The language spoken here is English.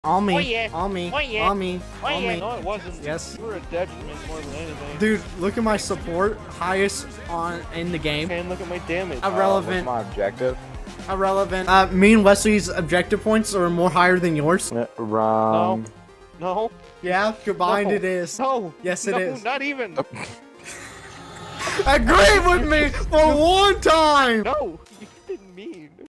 On me. Oh, yeah. On me. Oh, yeah. On me. Oh, On yeah. me. No, it wasn't. Yes. You were a detriment more than anything. Dude, look at my support. Highest in the game. Okay, and look at my damage. Irrelevant. What's my objective? Irrelevant. Me and Wesley's objective points are more higher than yours. Wrong. No. Yeah, combined No. it is. No. Yes, it no, is. Not even. Agree with me for one time! No. You didn't mean.